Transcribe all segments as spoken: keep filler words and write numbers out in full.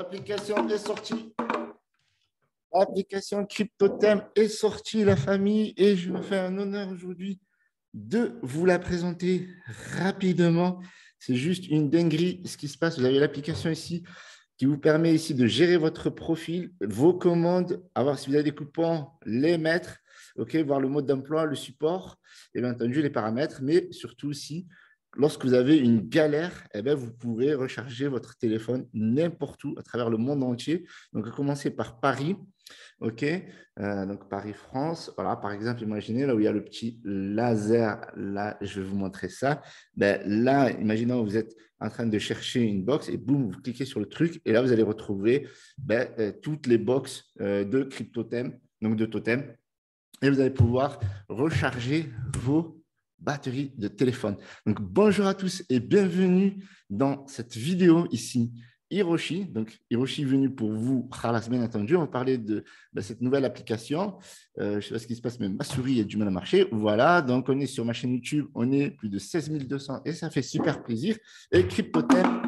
L'application est sortie. L'application CryptoTem est sortie, la famille, et je me fais un honneur aujourd'hui de vous la présenter rapidement. C'est juste une dinguerie ce qui se passe. Vous avez l'application ici qui vous permet ici de gérer votre profil, vos commandes, avoir si vous avez des coupons, les mettre, ok, voir le mode d'emploi, le support, et bien entendu les paramètres, mais surtout aussi, lorsque vous avez une galère, eh bien, vous pourrez recharger votre téléphone n'importe où à travers le monde entier. Donc, à commencer par Paris. OK, euh, donc Paris-France. Voilà, par exemple, imaginez là où il y a le petit laser. Là, je vais vous montrer ça. Ben, là, imaginons que vous êtes en train de chercher une box et boum, vous cliquez sur le truc et là, vous allez retrouver ben, euh, toutes les boxes euh, de CryptoTem, donc de Totem. Et vous allez pouvoir recharger vos batteries de téléphone. Donc, bonjour à tous et bienvenue dans cette vidéo ici. Hiroshi, donc Hiroshi est venu pour vous, Khalas, bien entendu, on va parler de, de cette nouvelle application. Euh, je ne sais pas ce qui se passe, mais ma souris a du mal à marcher. Voilà, donc on est sur ma chaîne YouTube, on est plus de seize mille deux cents et ça fait super plaisir. Et CryptoTem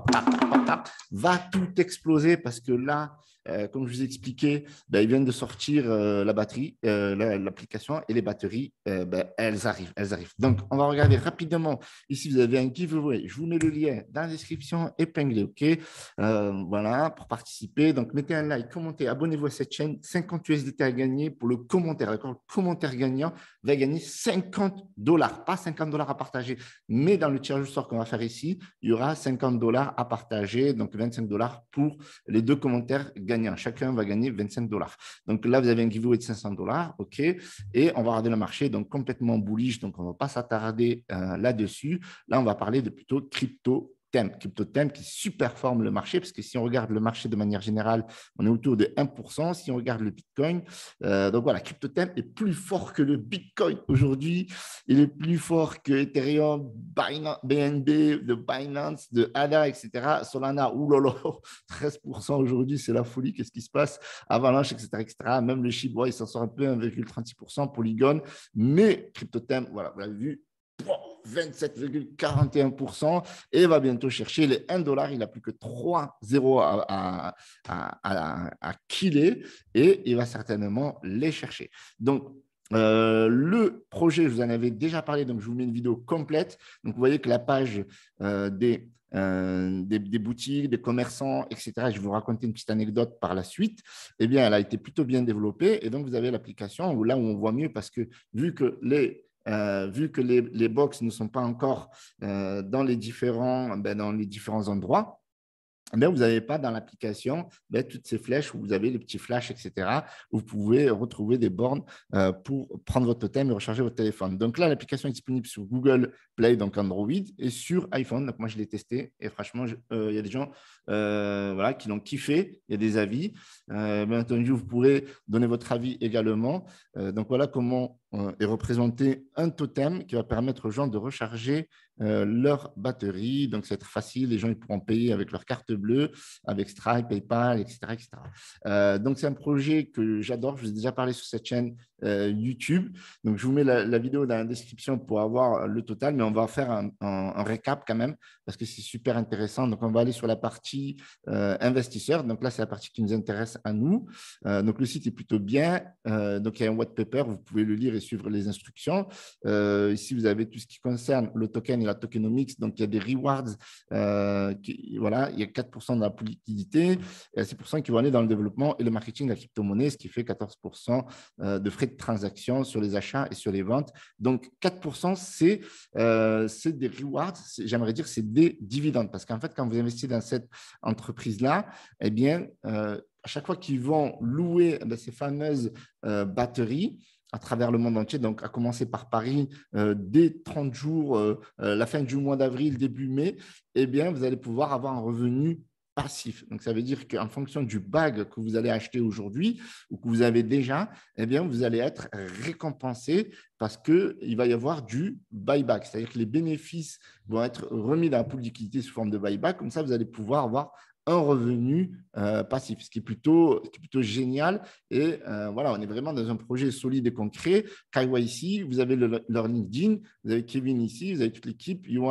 va tout exploser parce que là, euh, comme je vous ai expliqué, ben, ils viennent de sortir euh, la batterie, euh, l'application et les batteries, euh, ben, elles arrivent, elles arrivent. Donc, on va regarder rapidement. Ici, vous avez un giveaway. Je vous mets le lien dans la description épinglé, OK? Euh, voilà, pour participer. Donc, mettez un like, commentez, abonnez-vous à cette chaîne. cinquante U S D T à gagner pour le commentaire, d'accord? Le commentaire gagnant va gagner cinquante dollars, pas cinquante dollars à partager, mais dans le tirage au sort qu'on va faire ici, il y aura cinquante dollars à partager, donc vingt-cinq dollars pour les deux commentaires gagnants. Chacun va gagner vingt-cinq dollars. Donc là, vous avez un giveaway de cinq cents dollars, OK? Et on va regarder le marché, donc complètement bullish, donc on ne va pas s'attarder euh, là-dessus. Là, on va parler de plutôt crypto. CryptoTem qui superforme le marché, parce que si on regarde le marché de manière générale, on est autour de un pour cent. Si on regarde le Bitcoin, euh, donc voilà, CryptoTem est plus fort que le Bitcoin aujourd'hui. Il est plus fort que Ethereum, Binance, B N B, de Binance, de A D A, et cetera. Solana, oulala, treize pour cent aujourd'hui, c'est la folie. Qu'est-ce qui se passe? Avalanche, et cetera, et cetera. Même le Shiba, il s'en sort un peu, un virgule trente-six pour cent. Polygon, mais CryptoTem, voilà, vous l'avez vu, vingt-sept virgule quarante et un pour cent et va bientôt chercher les un dollar. Il n'a plus que trois zéros à, à, à, à, à killer et il va certainement les chercher. Donc, euh, le projet, je vous en avais déjà parlé, donc je vous mets une vidéo complète. Donc, vous voyez que la page euh, des, euh, des, des boutiques, des commerçants, et cetera, je vais vous raconter une petite anecdote par la suite, eh bien, elle a été plutôt bien développée. Et donc, vous avez l'application où là où on voit mieux parce que vu que les Euh, vu que les, les box ne sont pas encore euh, dans, les différents, ben, dans les différents endroits, ben, vous n'avez pas dans l'application ben, toutes ces flèches où vous avez les petits flashs, et cetera. Vous pouvez retrouver des bornes euh, pour prendre votre totem et recharger votre téléphone. Donc là, l'application est disponible sur Google Play, donc Android, et sur iPhone. Donc moi, je l'ai testé et franchement, il euh, y a des gens euh, voilà, qui l'ont kiffé. Il y a des avis. Euh, bien entendu, vous pourrez donner votre avis également. Euh, donc voilà comment euh, est représenté un totem qui va permettre aux gens de recharger euh, leur batterie. Donc, c'est facile. Les gens ils pourront payer avec leur carte bleue, avec Stripe, PayPal, et cetera, et cetera. Euh, donc, c'est un projet que j'adore. Je vous ai déjà parlé sur cette chaîne euh, YouTube. Donc, je vous mets la, la vidéo dans la description pour avoir le total, mais on va faire un, un, un récap quand même parce que c'est super intéressant. Donc, on va aller sur la partie euh, investisseurs. Donc, là, c'est la partie qui nous intéresse à nous. Euh, donc, le site est plutôt bien. Euh, donc, il y a un white paper. Vous pouvez le lire et suivre les instructions. Euh, ici, vous avez tout ce qui concerne le token et la tokenomics. Donc, il y a des rewards. Euh, qui, voilà, il y a quatre pour cent de la liquidité et six pour cent qui vont aller dans le développement et le marketing de la crypto-monnaie, ce qui fait quatorze pour cent de frais de transaction sur les achats et sur les ventes. Donc, quatre pour cent, c'est euh, des rewards. J'aimerais dire c'est des dividendes. Parce qu'en fait, quand vous investissez dans cette entreprise-là, eh bien, euh, à chaque fois qu'ils vont louer eh ces fameuses euh, batteries, à travers le monde entier, donc à commencer par Paris, euh, dès trente jours, euh, euh, la fin du mois d'avril, début mai, eh bien, vous allez pouvoir avoir un revenu passif. Donc, ça veut dire qu'en fonction du bag que vous allez acheter aujourd'hui ou que vous avez déjà, eh bien, vous allez être récompensé parce qu'il va y avoir du buyback. C'est-à-dire que les bénéfices vont être remis dans la pool de liquidité sous forme de buyback. Comme ça, vous allez pouvoir avoir un revenu euh, passif, ce qui est plutôt, ce qui est plutôt génial. Et euh, voilà, on est vraiment dans un projet solide et concret. Kaiwa ici, vous avez le, leur LinkedIn, vous avez Kevin ici, vous avez toute l'équipe, Yohan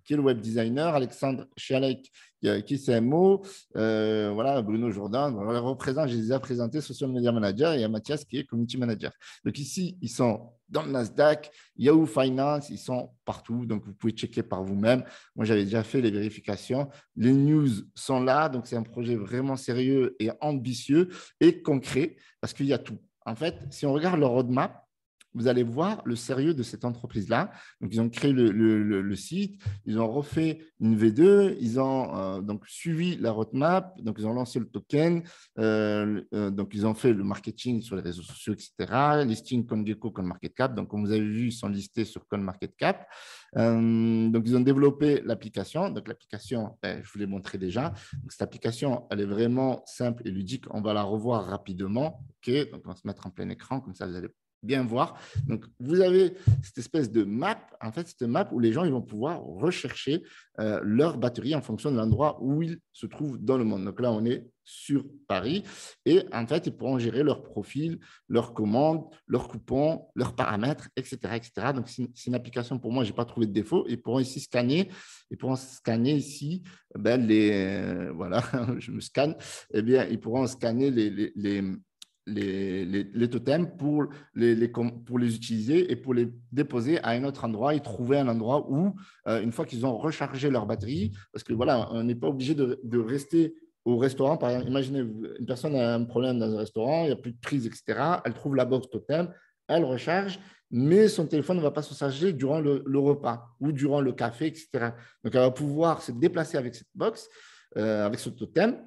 qui est le web designer, Alexandre Chialek, qui est C M O, euh, voilà, Bruno Jourdan, on les représente, je les ai déjà présentés, social media manager, et il y a Mathias qui est community manager. Donc ici, ils sont dans le Nasdaq, Yahoo Finance, ils sont partout, donc vous pouvez checker par vous-même. Moi, j'avais déjà fait les vérifications. Les news sont là, donc c'est un projet vraiment sérieux et ambitieux et concret parce qu'il y a tout. En fait, si on regarde leur roadmap, vous allez voir le sérieux de cette entreprise-là. Donc, ils ont créé le, le, le, le site, ils ont refait une V deux, ils ont euh, donc suivi la roadmap, donc ils ont lancé le token, euh, euh, donc ils ont fait le marketing sur les réseaux sociaux, et cetera. Listing CoinGecko, CoinMarketCap. Donc, comme vous avez vu, ils sont listés sur CoinMarketCap. Euh, donc, ils ont développé l'application. Donc, l'application, ben, je vous l'ai montré déjà. Donc, cette application, elle est vraiment simple et ludique. On va la revoir rapidement. OK, donc on va se mettre en plein écran, comme ça, vous allez bien voir. Donc, vous avez cette espèce de map, en fait, cette map où les gens ils vont pouvoir rechercher euh, leur batterie en fonction de l'endroit où ils se trouvent dans le monde. Donc là, on est sur Paris et en fait, ils pourront gérer leur profil, leurs commandes, leurs coupons, leurs paramètres, et cetera, et cetera. Donc, c'est une, une application pour moi, je n'ai pas trouvé de défaut. Ils pourront ici scanner, ils pourront scanner ici, ben, les, euh, voilà, je me scanne, eh bien, ils pourront scanner les, les, les Les, les, les totems pour les, les, pour les utiliser et pour les déposer à un autre endroit et trouver un endroit où, euh, une fois qu'ils ont rechargé leur batterie, parce que voilà, on n'est pas obligé de, de rester au restaurant. Par exemple, imaginez, une personne a un problème dans un restaurant, il n'y a plus de prise, et cetera. Elle trouve la box totem, elle recharge, mais son téléphone ne va pas se charger durant le, le repas ou durant le café, et cetera. Donc, elle va pouvoir se déplacer avec cette box, euh, avec ce totem,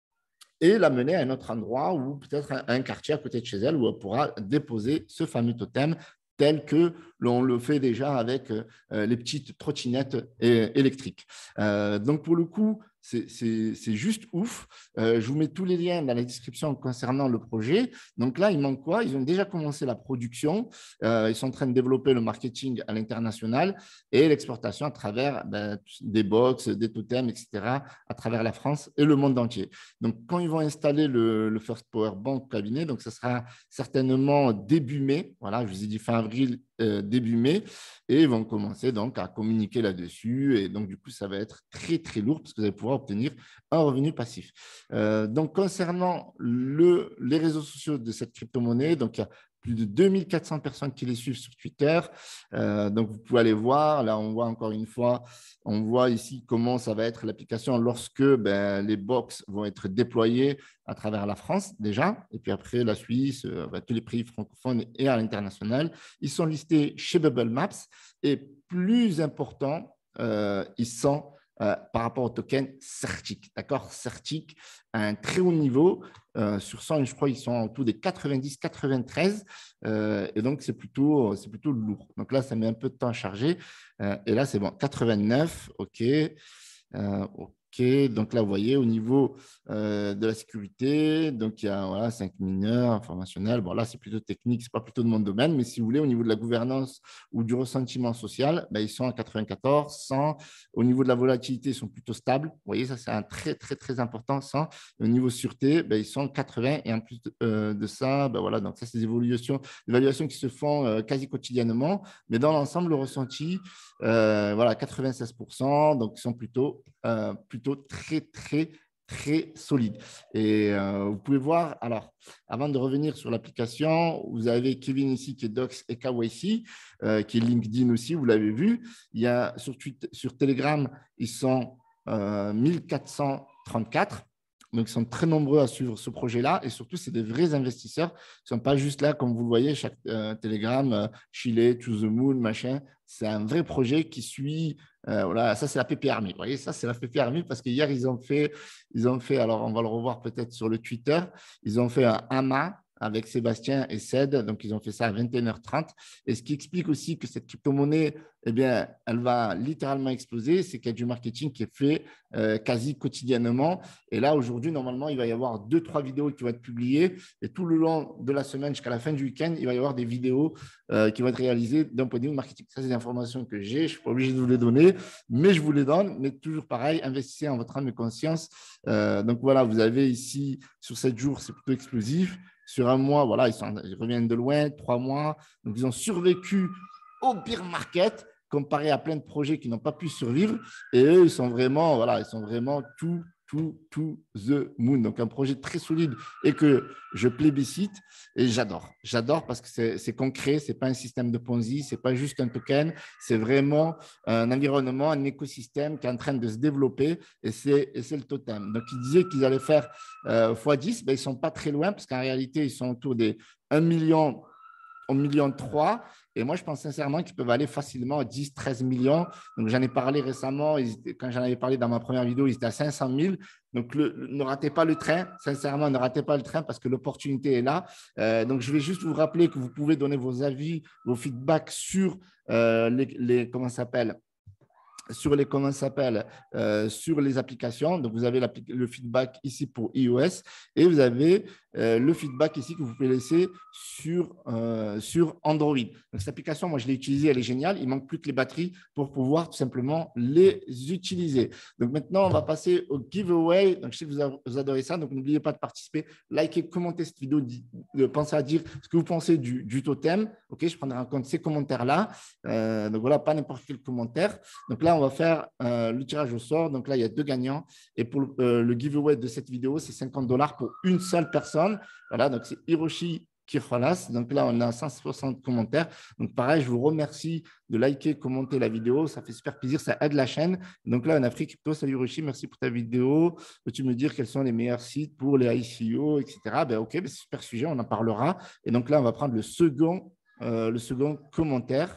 et la mener à un autre endroit ou peut-être un, un quartier à côté de chez elle où elle pourra déposer ce fameux totem tel que l'on le fait déjà avec euh, les petites trottinettes électriques. Euh, donc, pour le coup, c'est juste ouf. Euh, je vous mets tous les liens dans la description concernant le projet. Donc là, il manque quoi? Ils ont déjà commencé la production. Euh, ils sont en train de développer le marketing à l'international et l'exportation à travers ben, des box, des totems, et cetera, à travers la France et le monde entier. Donc, quand ils vont installer le, le First Power Bank cabinet, donc ça sera certainement début mai. Voilà, je vous ai dit fin avril, euh, début mai, et ils vont commencer donc à communiquer là-dessus. Et donc, du coup, ça va être très, très lourd parce que vous allez pouvoir obtenir un revenu passif. Euh, donc, concernant le, les réseaux sociaux de cette crypto-monnaie, donc il y a plus de deux mille quatre cents personnes qui les suivent sur Twitter. Euh, donc, vous pouvez aller voir. Là, on voit encore une fois, on voit ici comment ça va être l'application lorsque ben, les box vont être déployés à travers la France déjà, et puis après la Suisse, euh, ben, tous les pays francophones et à l'international. Ils sont listés chez Bubble Maps et plus important, euh, ils sont Euh, par rapport au token Certic. D'accord? Certic à un très haut niveau. Euh, sur cent, je crois, ils sont en tout des quatre-vingt-dix quatre-vingt-treize. Euh, et donc, c'est plutôt, c'est plutôt lourd. Donc là, ça met un peu de temps à charger. Euh, et là, c'est bon. quatre-vingt-neuf, OK. Euh, OK. Donc là, vous voyez, au niveau euh, de la sécurité, donc il y a voilà, cinq mineurs informationnels. Bon, là, c'est plutôt technique, ce n'est pas plutôt de mon domaine, mais si vous voulez, au niveau de la gouvernance ou du ressentiment social, ben, ils sont à quatre-vingt-quatorze, cent. Au niveau de la volatilité, ils sont plutôt stables. Vous voyez, ça, c'est un très, très, très important, cent. Et au niveau sûreté, ben, ils sont quatre-vingts. Et en plus de, euh, de ça, ben, voilà, donc ça, c'est des évaluations, des évaluations qui se font euh, quasi quotidiennement. Mais dans l'ensemble, le ressenti, euh, voilà, quatre-vingt-seize pour cent. Donc, ils sont plutôt, euh, plutôt très, très, très solide. Et euh, vous pouvez voir, alors, avant de revenir sur l'application, vous avez Kevin ici qui est Docs et K Y C, euh, qui est LinkedIn aussi, vous l'avez vu. Il y a sur, Twitter, sur Telegram, ils sont euh, mille quatre cent trente-quatre. Donc, ils sont très nombreux à suivre ce projet-là. Et surtout, c'est des vrais investisseurs. Ils ne sont pas juste là, comme vous le voyez, chaque euh, Telegram, euh, Chile, To the Moon, machin. C'est un vrai projet qui suit. Euh, voilà, ça, c'est la P P Army. Vous voyez, ça, c'est la P P Army parce qu'hier, ils ont fait, ils ont fait, alors on va le revoir peut-être sur le Twitter, ils ont fait un AMA avec Sébastien et Ced. Donc, ils ont fait ça à vingt et une heures trente. Et ce qui explique aussi que cette crypto-monnaie, eh bien, elle va littéralement exploser, c'est qu'il y a du marketing qui est fait euh, quasi quotidiennement. Et là, aujourd'hui, normalement, il va y avoir deux, trois vidéos qui vont être publiées. Et tout le long de la semaine jusqu'à la fin du week-end, il va y avoir des vidéos euh, qui vont être réalisées d'un point de vue marketing. Ça, c'est des informations que j'ai. Je ne suis pas obligé de vous les donner, mais je vous les donne. Mais toujours pareil, investissez en votre âme et conscience. Euh, donc, voilà, vous avez ici, sur sept jours, c'est plutôt explosif. Sur un mois, voilà, ils, sont, ils reviennent de loin, trois mois. Donc, ils ont survécu au bear market. comparé à plein de projets qui n'ont pas pu survivre. Et eux, ils sont vraiment, voilà, ils sont vraiment tout, tout, tout the moon. Donc, un projet très solide et que je plébiscite et j'adore. J'adore parce que c'est concret, ce n'est pas un système de Ponzi, ce n'est pas juste un token, c'est vraiment un environnement, un écosystème qui est en train de se développer et c'est le totem. Donc, ils disaient qu'ils allaient faire euh, fois dix, ben, ils ne sont pas très loin parce qu'en réalité, ils sont autour des un million au million trois. Et moi, je pense sincèrement qu'ils peuvent aller facilement à dix, treize millions. Donc, j'en ai parlé récemment. Étaient, quand j'en avais parlé dans ma première vidéo, ils étaient à cinq cent mille. Donc, le, le, ne ratez pas le train. Sincèrement, ne ratez pas le train parce que l'opportunité est là. Euh, donc, je vais juste vous rappeler que vous pouvez donner vos avis, vos feedbacks sur euh, les, les, comment ça s'appelle sur les comment s'appelle euh, sur les applications. Donc, vous avez le feedback ici pour iOS et vous avez euh, le feedback ici que vous pouvez laisser sur, euh, sur Android. Donc, cette application, moi, je l'ai utilisée, elle est géniale. Il ne manque plus que les batteries pour pouvoir tout simplement les utiliser. Donc, maintenant, on va passer au giveaway. Donc, je sais que vous, vous adorez ça. Donc, n'oubliez pas de participer, likez, commentez cette vidéo, de, pensez à dire ce que vous pensez du, du totem. OK, je prendrai en compte ces commentaires-là. Euh, donc, voilà, pas n'importe quel commentaire. Donc, là, on va faire euh, le tirage au sort. Donc là, il y a deux gagnants. Et pour euh, le giveaway de cette vidéo, c'est cinquante dollars pour une seule personne. Voilà, donc c'est Hiroshi Kirfalas. Donc là, on a cent soixante commentaires. Donc pareil, je vous remercie de liker, commenter la vidéo. Ça fait super plaisir, ça aide la chaîne. Donc là, on a Free Crypto. Salut Hiroshi, merci pour ta vidéo. Peux-tu me dire quels sont les meilleurs sites pour les I C O, et cetera. Ben, OK, ben, c'est super sujet, on en parlera. Et donc là, on va prendre le second, euh, le second commentaire.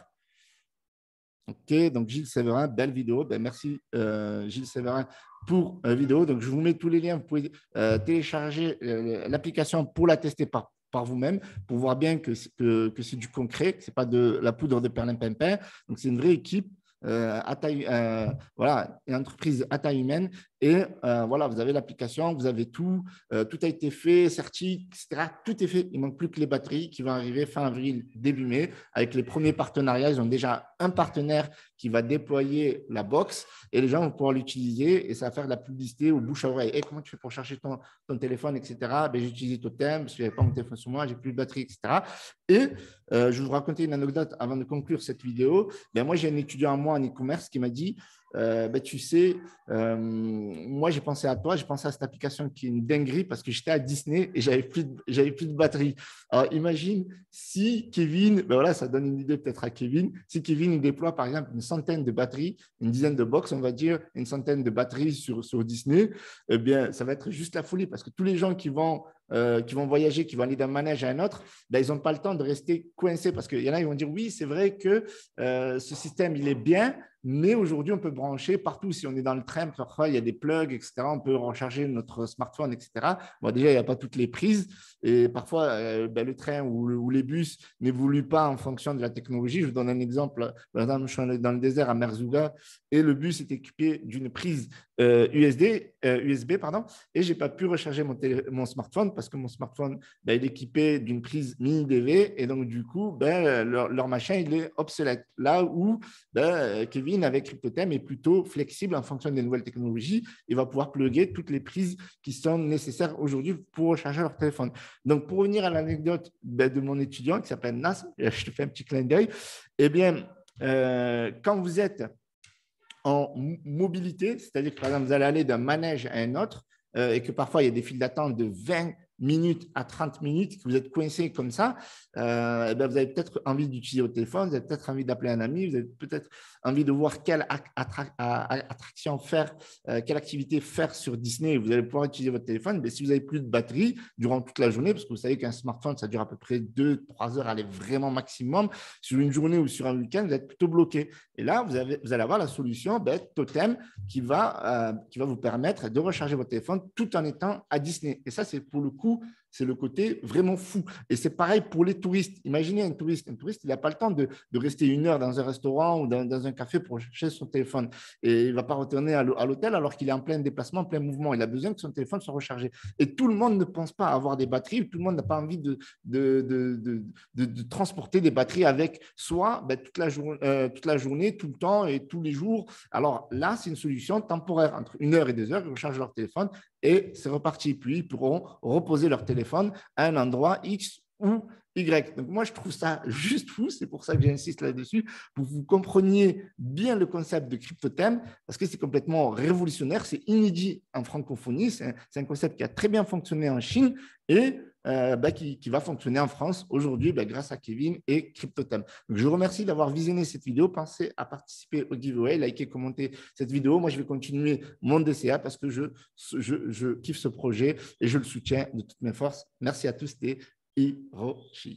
OK, donc Gilles Séverin, belle vidéo. Ben, merci euh, Gilles Séverin pour la euh, vidéo. Donc, je vous mets tous les liens. Vous pouvez euh, télécharger euh, l'application pour la tester par, par vous-même, pour voir bien que, que, que c'est du concret, que ce n'est pas de la poudre de perlimpinpin. Donc, c'est une vraie équipe. Euh, à taille, euh, voilà, une entreprise à taille humaine et euh, voilà, vous avez l'application, vous avez tout, euh, tout a été fait, certi, et cetera. Tout est fait. Il ne manque plus que les batteries qui vont arriver fin avril, début mai, avec les premiers partenariats. Ils ont déjà un partenaire qui va déployer la box et les gens vont pouvoir l'utiliser et ça va faire de la publicité au bouche à oreille. Hey, comment tu fais pour charger ton, ton téléphone, et cetera. Ben, j'ai utilisé Totem parce que je n'avais pas mon téléphone sur moi, j'ai plus de batterie, et cetera. Et euh, je vais vous raconter une anecdote avant de conclure cette vidéo. Ben, moi, j'ai un étudiant à moi en e-commerce qui m'a dit euh, ben, tu sais, euh, moi, j'ai pensé à toi, j'ai pensé à cette application qui est une dinguerie parce que j'étais à Disney et j'avais plus, de, plus de batterie. Alors, imagine si Kevin, ben voilà, ça donne une idée peut-être à Kevin, si Kevin il déploie par exemple une centaine de batteries, une dizaine de box, on va dire, une centaine de batteries sur, sur Disney, eh bien, ça va être juste la folie parce que tous les gens qui vont Euh, qui vont voyager, qui vont aller d'un manège à un autre, ben, ils n'ont pas le temps de rester coincés parce qu'il y en a, ils vont dire oui, c'est vrai que euh, ce système, il est bien, mais aujourd'hui, on peut brancher partout. Si on est dans le train, parfois, il y a des plugs, et cetera. On peut recharger notre smartphone, et cetera. Bon, déjà, il n'y a pas toutes les prises et parfois, euh, ben, le train ou, ou les bus n'évoluent pas en fonction de la technologie. Je vous donne un exemple. Par exemple, je suis dans le désert à Merzouga et le bus est équipé d'une prise euh, U S B, euh, U S B pardon, et je n'ai pas pu recharger mon, mon smartphone parce que mon smartphone ben, est équipé d'une prise mini D V et donc du coup, ben, leur, leur machin il est obsolète. Là où ben, Kevin avec CryptoTem est plutôt flexible en fonction des nouvelles technologies, il va pouvoir plugger toutes les prises qui sont nécessaires aujourd'hui pour recharger leur téléphone. Donc pour revenir à l'anecdote ben, de mon étudiant qui s'appelle Nas, je te fais un petit clin d'œil, eh bien euh, quand vous êtes en mobilité, c'est-à-dire que par exemple, vous allez aller d'un manège à un autre euh, et que parfois il y a des files d'attente de vingt minutes à trente minutes, que vous êtes coincé comme ça, euh, ben vous avez peut-être envie d'utiliser votre téléphone, vous avez peut-être envie d'appeler un ami, vous avez peut-être envie de voir quelle attra attraction faire, euh, quelle activité faire sur Disney. Vous allez pouvoir utiliser votre téléphone. Mais si vous n'avez plus de batterie durant toute la journée, parce que vous savez qu'un smartphone, ça dure à peu près deux trois heures, allez vraiment maximum, sur une journée ou sur un week-end, vous êtes plutôt bloqué. Et là, vous, avez, vous allez avoir la solution ben, Totem qui va, euh, qui va vous permettre de recharger votre téléphone tout en étant à Disney. Et ça, c'est pour le coup, c'est le côté vraiment fou. Et c'est pareil pour les touristes. Imaginez un touriste. Un touriste, il n'a pas le temps de, de rester une heure dans un restaurant ou dans, dans un café pour chercher son téléphone. Et il ne va pas retourner à l'hôtel alors qu'il est en plein déplacement, en plein mouvement. Il a besoin que son téléphone soit rechargé. Et tout le monde ne pense pas avoir des batteries. Tout le monde n'a pas envie de, de, de, de, de, de transporter des batteries avec soi ben, toute, la euh, toute la journée, tout le temps et tous les jours. Alors là, c'est une solution temporaire. Entre une heure et deux heures, ils rechargent leur téléphone et c'est reparti. Puis, ils pourront reposer leur téléphone à un endroit X ou Y. Donc, moi, je trouve ça juste fou. C'est pour ça que j'insiste là-dessus, pour que vous compreniez bien le concept de cryptothème, parce que c'est complètement révolutionnaire. C'est inédit en francophonie. C'est un, c'est un concept qui a très bien fonctionné en Chine et euh, bah, qui, qui va fonctionner en France aujourd'hui bah, grâce à Kevin et Cryptothème. Donc, je vous remercie d'avoir visionné cette vidéo. Pensez à participer au giveaway, liker, commenter cette vidéo. Moi, je vais continuer mon D C A parce que je, je, je kiffe ce projet et je le soutiens de toutes mes forces. Merci à tous et Hiroshi.